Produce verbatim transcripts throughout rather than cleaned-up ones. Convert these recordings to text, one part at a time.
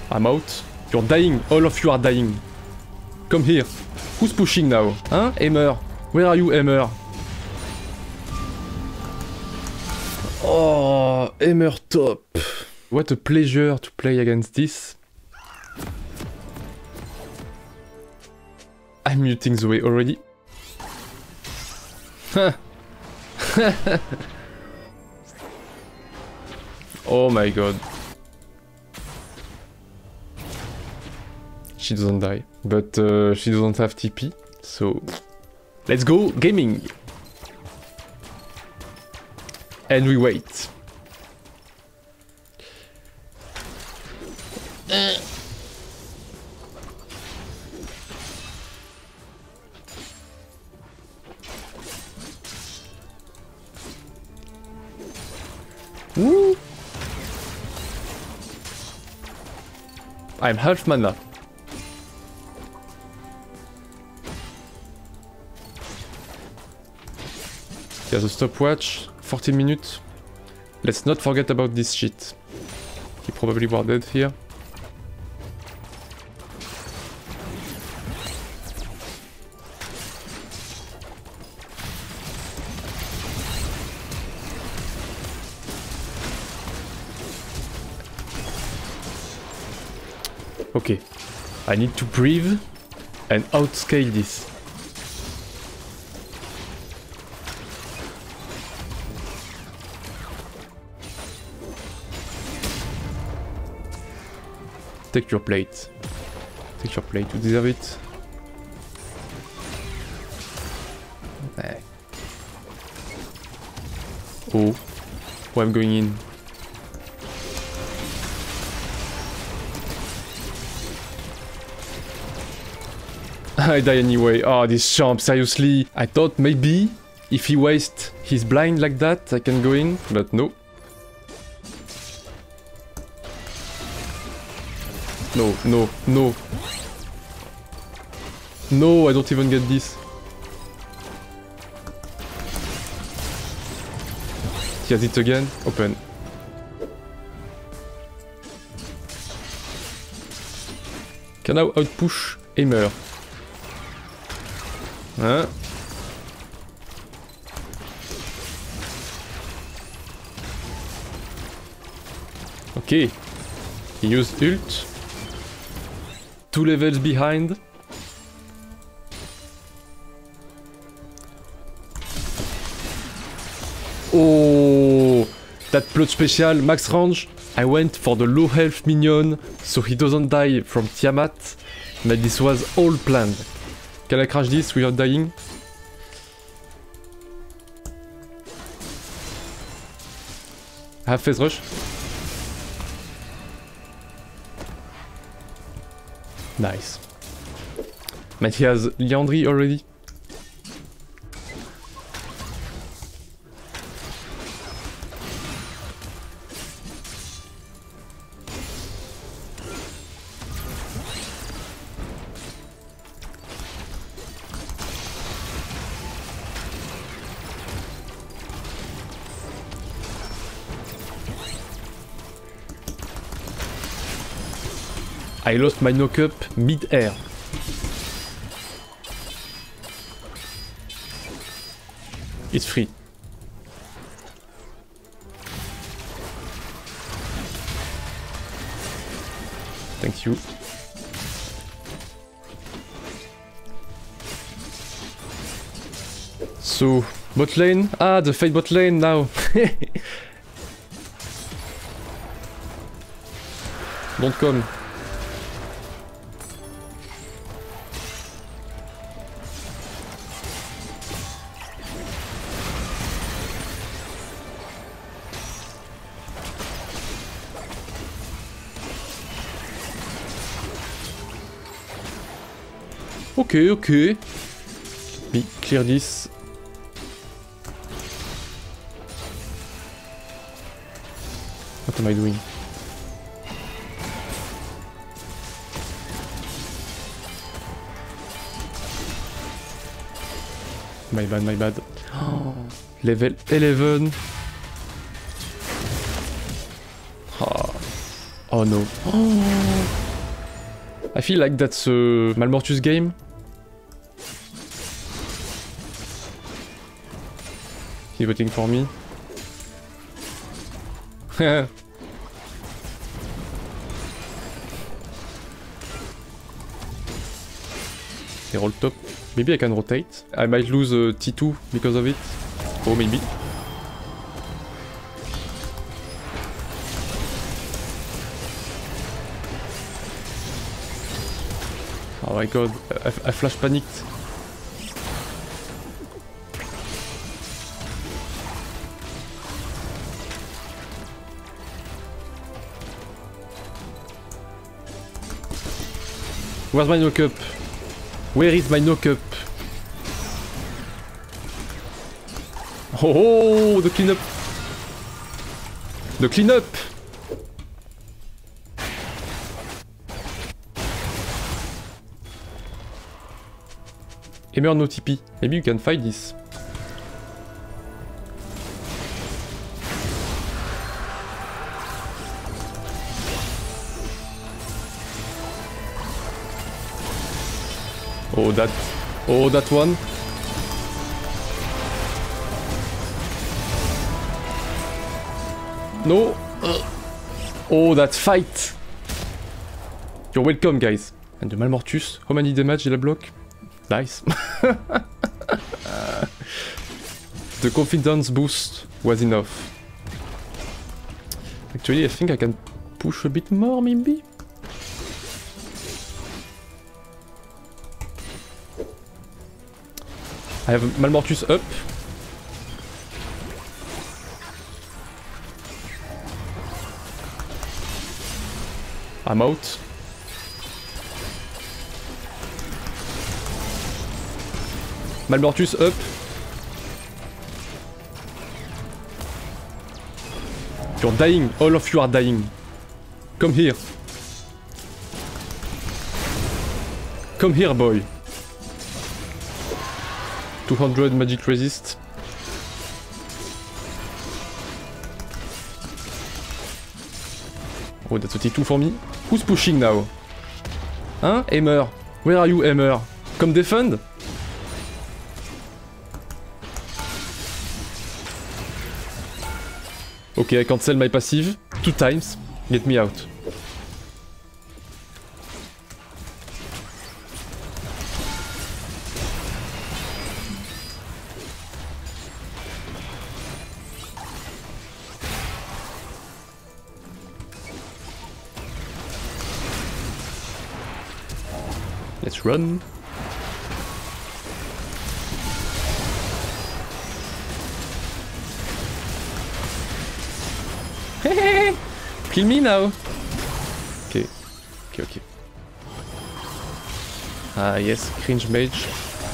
I'm out. You're dying. All of you are dying. Come here. Who's pushing now? Hein? Hammer. Where are you, Hammer? Oh, Hammer top. What a pleasure to play against this. I'm muting the way already. Oh my god. She doesn't die, but uh, she doesn't have T P, so let's go gaming. And we wait. Uh. Woo! I'm half mana. There's a stopwatch, forty minutes. Let's not forget about this shit. He probably were dead here. Okay, I need to breathe and outscale this. Take your plate. Take your plate, you deserve it. Hey. Oh, oh, I'm going in. I die anyway. Oh, this champ, seriously. I thought maybe if he wastes his blind like that, I can go in, but no. No, no, no. No, I don't even get this. He has it again. Open. Can now outpush Hammer. Hein? Okay. He used ult. Two levels behind. Oh, that plot special, max range. I went for the low health minion, so he doesn't die from Tiamat, but this was all planned. Can I crash this without dying? I have phase rush. Nice. But he has Liandry already. I lost my knock-up mid-air. It's free. Thank you. So, bot lane? Ah, the Fate bot lane now. Don't come. Okay, okay. Me clear this. What am I doing? My bad, my bad. Oh, level eleven. Oh. Oh no. Oh. I feel like that's a Malmortus game. He's voting for me. They roll top. Maybe I can rotate. I might lose uh, T two because of it. Oh, maybe. Oh my god, I, I flash panicked. Where's my knock-up? Where is my knock-up? Oh, the cleanup! The cleanup! Hammer no T P. Maybe you can fight this. Oh, that... Oh, that one. No. Oh, that fight. You're welcome, guys. And the Malmortus. How many damage did I block? Nice. The confidence boost was enough. Actually, I think I can push a bit more, maybe? I have Malmortus up. I'm out. Malmortus up. You're dying. All of you are dying. Come here. Come here, boy. two hundred magic resist. Oh, that's a T two for me. Who's pushing now? Huh? Hammer. Where are you, Hammer? Come defend? Okay, I cancel my passive. Two times. Get me out. Let's run. Kill me now. Okay. Okay, okay. Ah yes, cringe mage.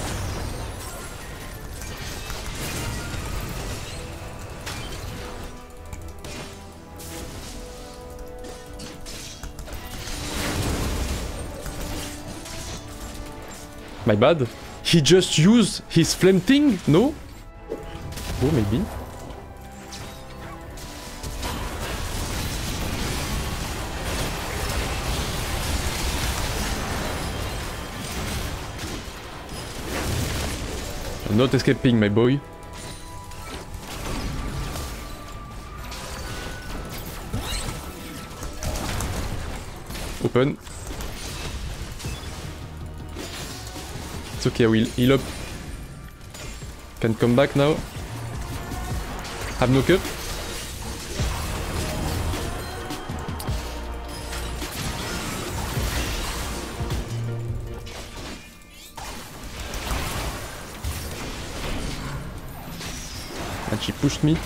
My bad. He just used his flame thing? No? Oh, maybe. I'm not escaping, my boy. Open. It's okay, I will heal up. Can come back now. Have no cup. And she pushed me.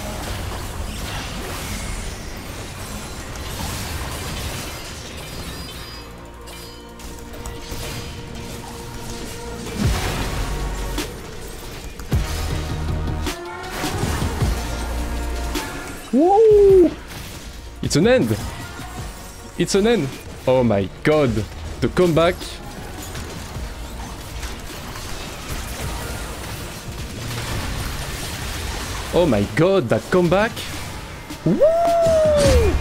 Whoa! It's an end! It's an end! Oh my god! The comeback! Oh my god, that comeback! Woo!